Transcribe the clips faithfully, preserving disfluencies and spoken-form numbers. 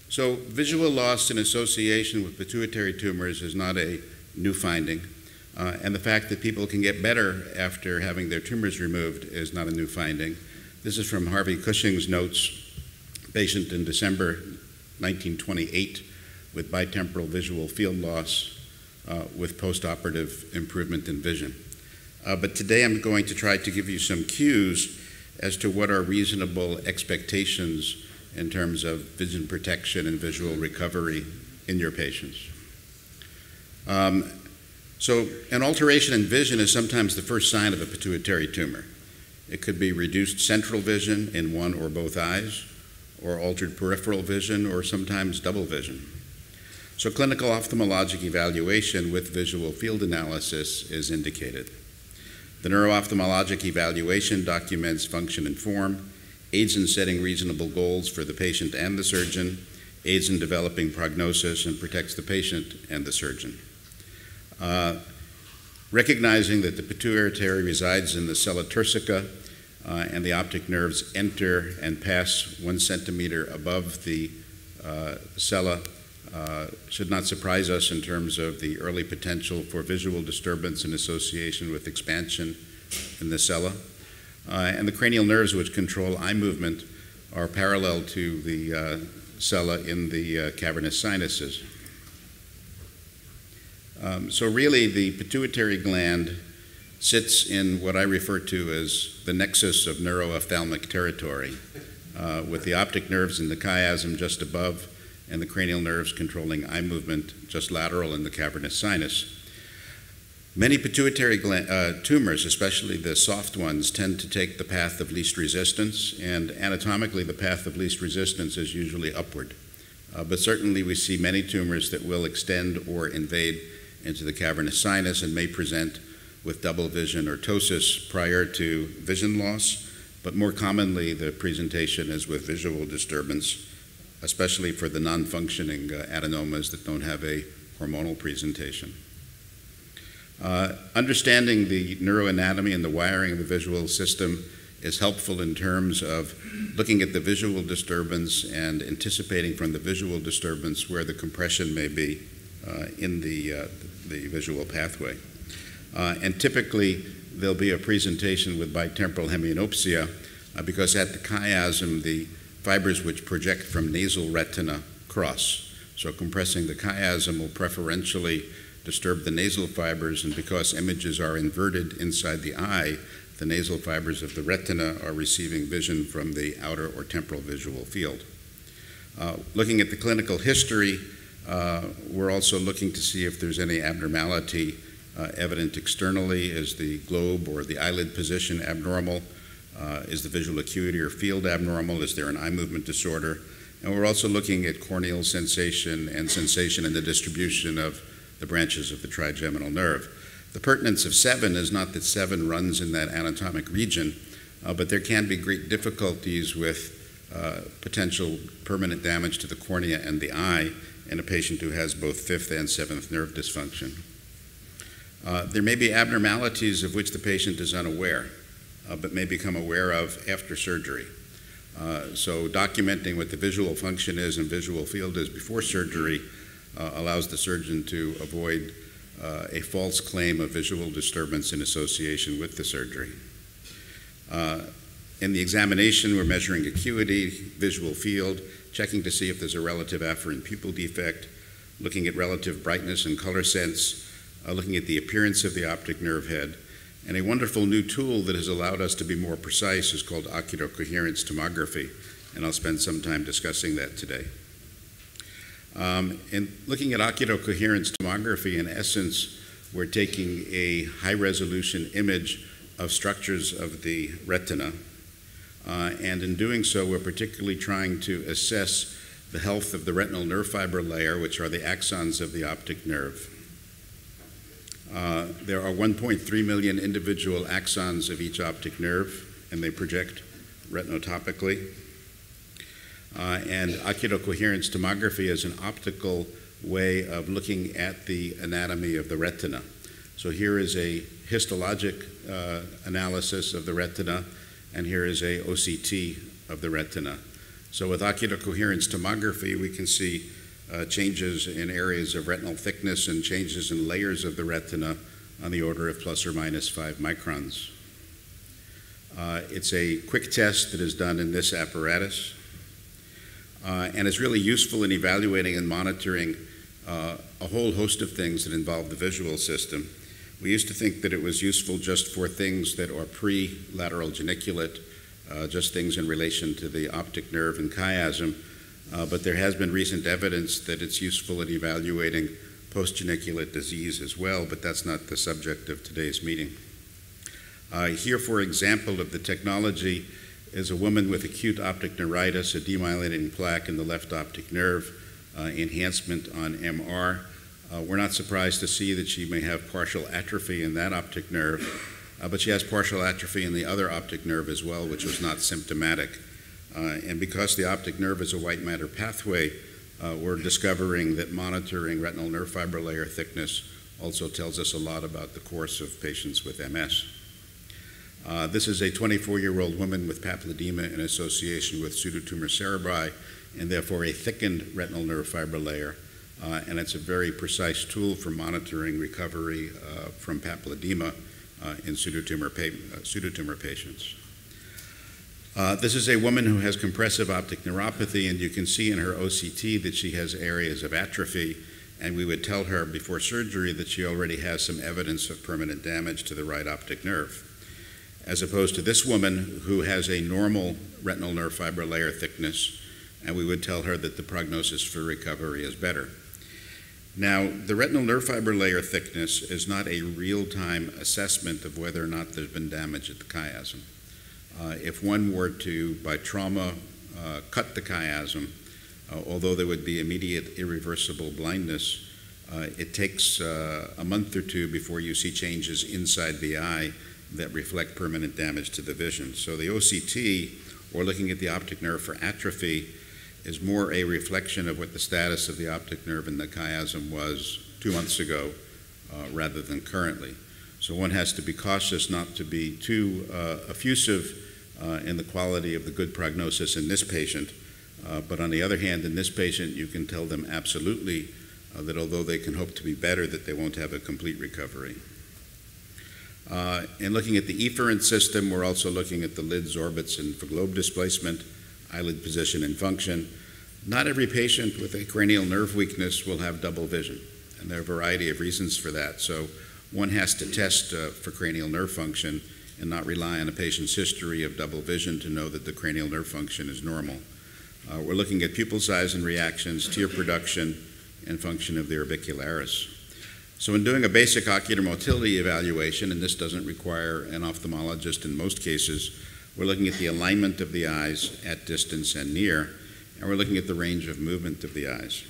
So visual loss in association with pituitary tumors is not a new finding, uh, and the fact that people can get better after having their tumors removed is not a new finding. This is from Harvey Cushing's notes, patient in December nineteen twenty-eight with bitemporal visual field loss uh, with postoperative improvement in vision. Uh, but today I'm going to try to give you some cues as to what are reasonable expectations in terms of vision protection and visual recovery in your patients. Um, so an alteration in vision is sometimes the first sign of a pituitary tumor. It could be reduced central vision in one or both eyes, or altered peripheral vision, or sometimes double vision. So clinical ophthalmologic evaluation with visual field analysis is indicated. The neuro-ophthalmologic evaluation documents function and form, aids in setting reasonable goals for the patient and the surgeon, aids in developing prognosis, and protects the patient and the surgeon. Uh, recognizing that the pituitary resides in the sella turcica uh, and the optic nerves enter and pass one centimeter above the uh, sella uh, should not surprise us in terms of the early potential for visual disturbance in association with expansion in the sella. Uh, and the cranial nerves which control eye movement are parallel to the uh, sella in the uh, cavernous sinuses. Um, so really the pituitary gland sits in what I refer to as the nexus of neuroophthalmic territory, uh, with the optic nerves in the chiasm just above and the cranial nerves controlling eye movement just lateral in the cavernous sinus. Many pituitary gland, uh, tumors, especially the soft ones, tend to take the path of least resistance, and anatomically the path of least resistance is usually upward. Uh, but certainly we see many tumors that will extend or invade into the cavernous sinus and may present with double vision or ptosis prior to vision loss, but more commonly the presentation is with visual disturbance, especially for the non-functioning uh, adenomas that don't have a hormonal presentation. Uh, understanding the neuroanatomy and the wiring of the visual system is helpful in terms of looking at the visual disturbance and anticipating from the visual disturbance where the compression may be uh, in the, uh, the visual pathway. Uh, and typically there'll be a presentation with bitemporal hemianopsia uh, because at the chiasm the fibers which project from nasal retina cross. So compressing the chiasm will preferentially disturb the nasal fibers, and because images are inverted inside the eye, the nasal fibers of the retina are receiving vision from the outer or temporal visual field. Uh, looking at the clinical history, uh, we're also looking to see if there's any abnormality uh, evident externally. Is the globe or the eyelid position abnormal? Uh, is the visual acuity or field abnormal? Is there an eye movement disorder? And we're also looking at corneal sensation and sensation in the distribution of the branches of the trigeminal nerve. The pertinence of seven is not that seven runs in that anatomic region, uh, but there can be great difficulties with uh, potential permanent damage to the cornea and the eye in a patient who has both fifth and seventh nerve dysfunction. Uh, there may be abnormalities of which the patient is unaware, uh, but may become aware of after surgery. Uh, so documenting what the visual function is and visual field is before surgery Uh, allows the surgeon to avoid uh, a false claim of visual disturbance in association with the surgery. Uh, in the examination, we're measuring acuity, visual field, checking to see if there's a relative afferent pupil defect, looking at relative brightness and color sense, uh, looking at the appearance of the optic nerve head. And a wonderful new tool that has allowed us to be more precise is called Ocular Coherence Tomography, and I'll spend some time discussing that today. Um, in looking at ocular coherence tomography, in essence, we're taking a high-resolution image of structures of the retina, uh, and in doing so, we're particularly trying to assess the health of the retinal nerve fiber layer, which are the axons of the optic nerve. Uh, there are one point three million individual axons of each optic nerve, and they project retinotopically. Uh, and ocular coherence tomography is an optical way of looking at the anatomy of the retina. So here is a histologic uh, analysis of the retina, and here is a O C T of the retina. So with ocular coherence tomography, we can see uh, changes in areas of retinal thickness and changes in layers of the retina on the order of plus or minus five microns. Uh, it's a quick test that is done in this apparatus, uh, and it's really useful in evaluating and monitoring uh, a whole host of things that involve the visual system. We used to think that it was useful just for things that are pre-lateral geniculate, uh, just things in relation to the optic nerve and chiasm, uh, but there has been recent evidence that it's useful in evaluating post-geniculate disease as well, but that's not the subject of today's meeting. Uh, here, for example, of the technology is a woman with acute optic neuritis, a demyelinating plaque in the left optic nerve, uh, enhancement on M R. Uh, we're not surprised to see that she may have partial atrophy in that optic nerve, uh, but she has partial atrophy in the other optic nerve as well, which was not symptomatic. Uh, and because the optic nerve is a white matter pathway, uh, we're discovering that monitoring retinal nerve fiber layer thickness also tells us a lot about the course of patients with M S. Uh, this is a twenty-four-year-old woman with papilledema in association with pseudotumor cerebri, and therefore a thickened retinal nerve fiber layer. Uh, and it's a very precise tool for monitoring recovery uh, from papilledema uh, in pseudotumor, pa uh, pseudotumor patients. Uh, this is a woman who has compressive optic neuropathy, and you can see in her O C T that she has areas of atrophy, and we would tell her before surgery that she already has some evidence of permanent damage to the right optic nerve, as opposed to this woman who has a normal retinal nerve fiber layer thickness, and we would tell her that the prognosis for recovery is better. Now, the retinal nerve fiber layer thickness is not a real-time assessment of whether or not there's been damage at the chiasm. Uh, if one were to, by trauma, uh, cut the chiasm, uh, although there would be immediate irreversible blindness, uh, it takes uh, a month or two before you see changes inside the eye that reflect permanent damage to the vision. So the O C T, or looking at the optic nerve for atrophy, is more a reflection of what the status of the optic nerve in the chiasm was two months ago uh, rather than currently. So one has to be cautious not to be too uh, effusive uh, in the quality of the good prognosis in this patient. Uh, but on the other hand, in this patient, you can tell them absolutely uh, that although they can hope to be better, that they won't have a complete recovery. Uh, in looking at the efferent system, we're also looking at the lids, orbits, and for globe displacement, eyelid position and function. Not every patient with a cranial nerve weakness will have double vision, and there are a variety of reasons for that. So one has to test uh, for cranial nerve function and not rely on a patient's history of double vision to know that the cranial nerve function is normal. Uh, we're looking at pupil size and reactions, tear production, and function of the orbicularis. So in doing a basic ocular motility evaluation, and this doesn't require an ophthalmologist in most cases, we're looking at the alignment of the eyes at distance and near, and we're looking at the range of movement of the eyes.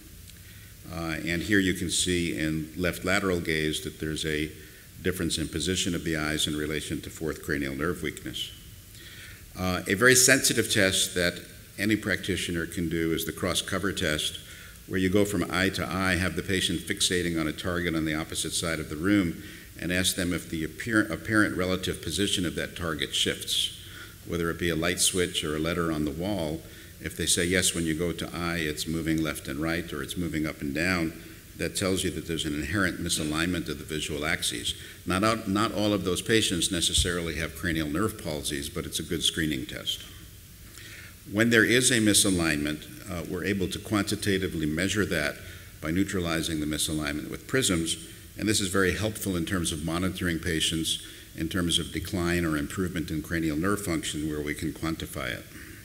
Uh, and here you can see in left lateral gaze that there's a difference in position of the eyes in relation to fourth cranial nerve weakness. Uh, a very sensitive test that any practitioner can do is the cross cover test, where you go from eye to eye, have the patient fixating on a target on the opposite side of the room, and ask them if the apparent, apparent relative position of that target shifts, whether it be a light switch or a letter on the wall. If they say yes when you go to eye, it's moving left and right, or it's moving up and down, that tells you that there's an inherent misalignment of the visual axes. Not, all, not all of those patients necessarily have cranial nerve palsies, but it's a good screening test. When there is a misalignment, uh, we're able to quantitatively measure that by neutralizing the misalignment with prisms, and this is very helpful in terms of monitoring patients in terms of decline or improvement in cranial nerve function where we can quantify it.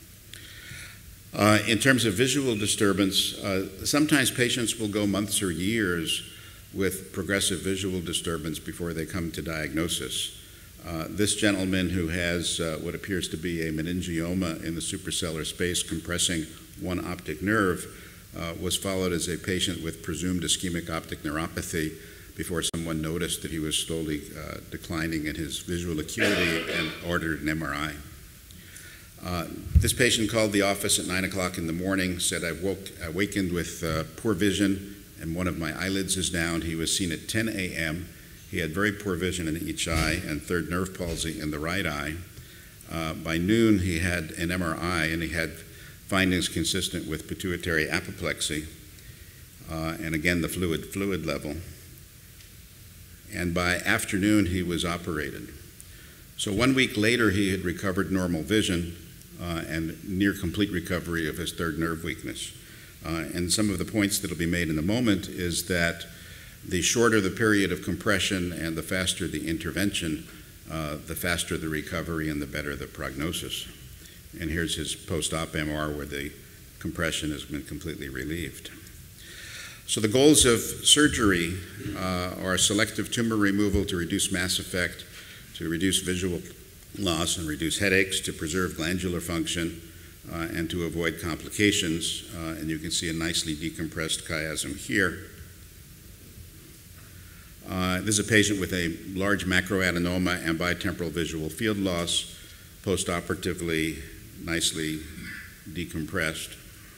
Uh, in terms of visual disturbance, uh, sometimes patients will go months or years with progressive visual disturbance before they come to diagnosis. Uh, this gentleman who has uh, what appears to be a meningioma in the suprasellar space compressing one optic nerve uh, was followed as a patient with presumed ischemic optic neuropathy before someone noticed that he was slowly uh, declining in his visual acuity and ordered an M R I. Uh, this patient called the office at nine o'clock in the morning, said, I woke, awakened with uh, poor vision and one of my eyelids is down. He was seen at ten A M He had very poor vision in each eye and third nerve palsy in the right eye. Uh, by noon, he had an M R I and he had findings consistent with pituitary apoplexy, uh, and again the fluid fluid level. And by afternoon he was operated. So one week later he had recovered normal vision uh, and near complete recovery of his third nerve weakness. Uh, and some of the points that will be made in a moment is that the shorter the period of compression and the faster the intervention, uh, the faster the recovery and the better the prognosis. And here's his post-op M R where the compression has been completely relieved. So the goals of surgery uh, are selective tumor removal to reduce mass effect, to reduce visual loss and reduce headaches, to preserve glandular function, uh, and to avoid complications. Uh, and you can see a nicely decompressed chiasm here. Uh, this is a patient with a large macroadenoma and bitemporal visual field loss, post-operatively nicely decompressed.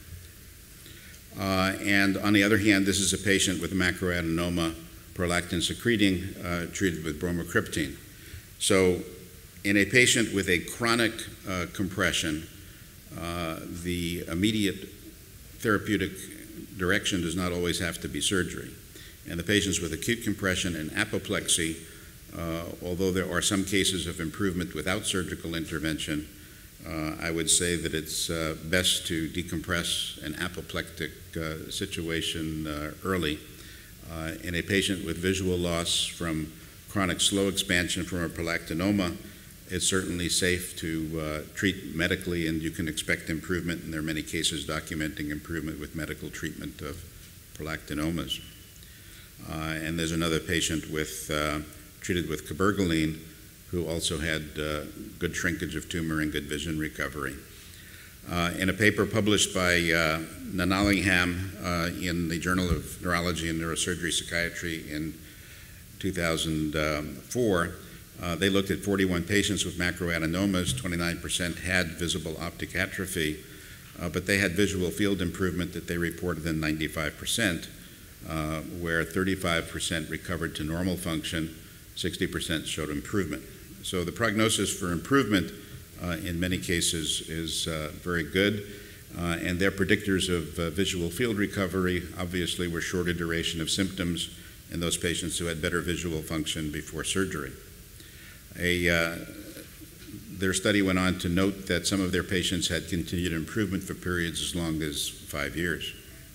Uh, and on the other hand, this is a patient with macroadenoma, prolactin secreting, uh, treated with bromocriptine. So in a patient with a chronic uh, compression, uh, the immediate therapeutic direction does not always have to be surgery. And the patients with acute compression and apoplexy, uh, although there are some cases of improvement without surgical intervention, uh, I would say that it's uh, best to decompress an apoplectic uh, situation uh, early. Uh, in a patient with visual loss from chronic slow expansion from a prolactinoma, it's certainly safe to uh, treat medically, and you can expect improvement, and there are many cases documenting improvement with medical treatment of prolactinomas. Uh, and there's another patient with, uh, treated with cabergoline who also had uh, good shrinkage of tumor and good vision recovery. Uh, in a paper published by uh, Nanallingham uh, in the Journal of Neurology and Neurosurgery Psychiatry in two thousand four, uh, they looked at forty-one patients with macroadenomas. twenty-nine percent had visible optic atrophy, uh, but they had visual field improvement that they reported in ninety-five percent. Uh, where thirty-five percent recovered to normal function, sixty percent showed improvement. So the prognosis for improvement uh, in many cases is uh, very good, uh, and their predictors of uh, visual field recovery obviously were shorter duration of symptoms in those patients who had better visual function before surgery. A, uh, their study went on to note that some of their patients had continued improvement for periods as long as five years.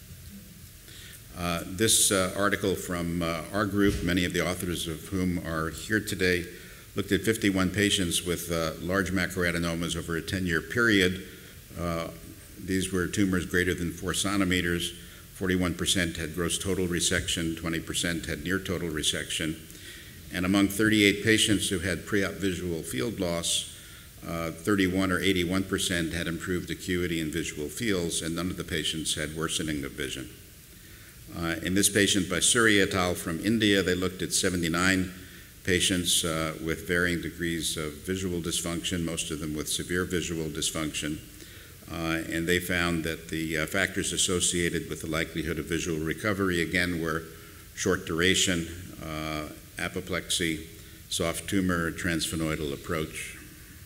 Uh, this uh, article from uh, our group, many of the authors of whom are here today, looked at fifty-one patients with uh, large macroadenomas over a ten-year period. Uh, these were tumors greater than four centimeters. forty-one percent had gross total resection, twenty percent had near total resection. And among thirty-eight patients who had pre-op visual field loss, uh, thirty-one or eighty-one percent had improved acuity and visual fields, and none of the patients had worsening of vision. Uh, in this patient by Suri et al. From India, they looked at seventy-nine patients uh, with varying degrees of visual dysfunction, most of them with severe visual dysfunction, uh, and they found that the uh, factors associated with the likelihood of visual recovery, again, were short duration, uh, apoplexy, soft tumor, transphenoidal approach.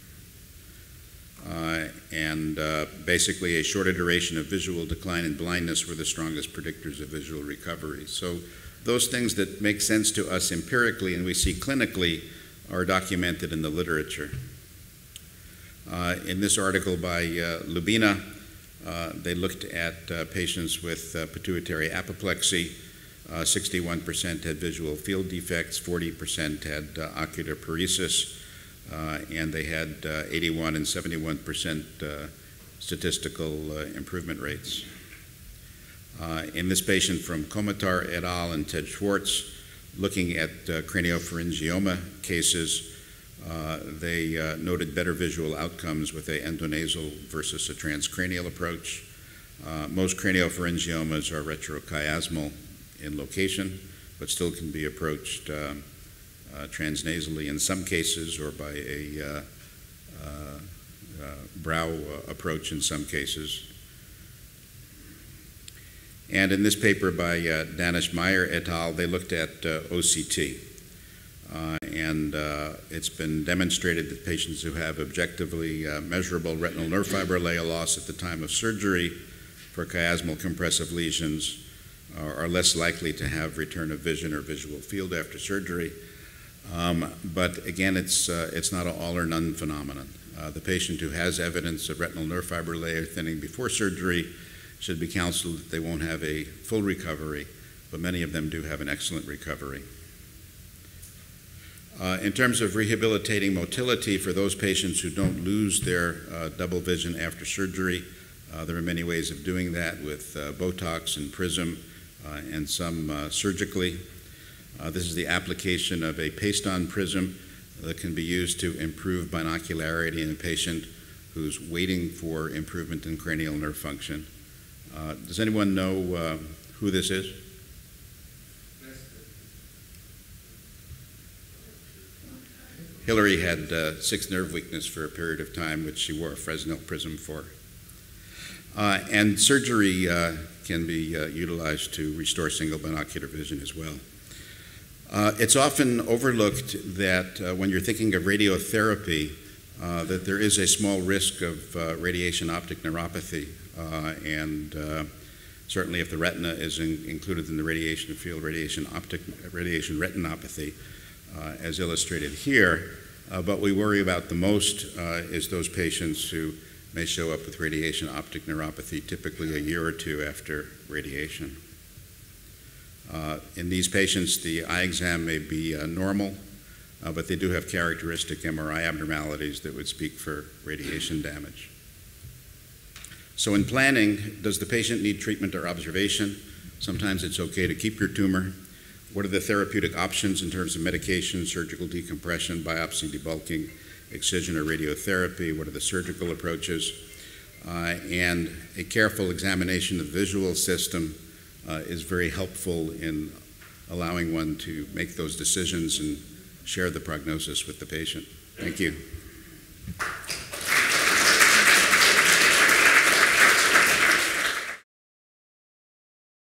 Uh, and uh, basically a shorter duration of visual decline and blindness were the strongest predictors of visual recovery. So those things that make sense to us empirically and we see clinically are documented in the literature. Uh, in this article by uh, Lubina, uh, they looked at uh, patients with uh, pituitary apoplexy. Uh, sixty-one percent had visual field defects, forty percent had uh, ocular paresis, Uh, and they had uh, eighty-one and seventy-one percent uh, statistical uh, improvement rates. Uh, in this patient from Komatar et al. And Ted Schwartz, looking at uh, craniopharyngioma cases, uh, they uh, noted better visual outcomes with a endonasal versus a transcranial approach. Uh, most craniopharyngiomas are retrochiasmal in location, but still can be approached uh, Uh, transnasally in some cases, or by a uh, uh, uh, brow uh, approach in some cases. And in this paper by uh, Danish Meyer et al., they looked at uh, O C T. Uh, and uh, it's been demonstrated that patients who have objectively uh, measurable retinal nerve fiber layer loss at the time of surgery for chiasmal compressive lesions are, are less likely to have return of vision or visual field after surgery. Um, but again, it's, uh, it's not an all or none phenomenon. Uh, the patient who has evidence of retinal nerve fiber layer thinning before surgery should be counseled that they won't have a full recovery, but many of them do have an excellent recovery. Uh, in terms of rehabilitating motility for those patients who don't lose their uh, double vision after surgery, uh, there are many ways of doing that with uh, Botox and Prism uh, and some uh, surgically. Uh, this is the application of a paste-on prism that can be used to improve binocularity in a patient who's waiting for improvement in cranial nerve function. Uh, does anyone know uh, who this is? Hillary had uh, sixth nerve weakness for a period of time, which she wore a Fresnel prism for. Uh, and surgery uh, can be uh, utilized to restore single binocular vision as well. Uh, it's often overlooked that uh, when you're thinking of radiotherapy, uh, that there is a small risk of uh, radiation optic neuropathy. Uh, and uh, certainly if the retina is in, included in the radiation field, radiation optic, radiation retinopathy, uh, as illustrated here. Uh, but we worry about the most uh, is those patients who may show up with radiation optic neuropathy typically a year or two after radiation. Uh, in these patients, the eye exam may be uh, normal, uh, but they do have characteristic M R I abnormalities that would speak for radiation damage. So in planning, does the patient need treatment or observation? Sometimes it's okay to keep your tumor. What are the therapeutic options in terms of medication, surgical decompression, biopsy, debulking, excision, or radiotherapy? What are the surgical approaches? Uh, and a careful examination of the visual system uh, is very helpful in allowing one to make those decisions and share the prognosis with the patient. Thank you.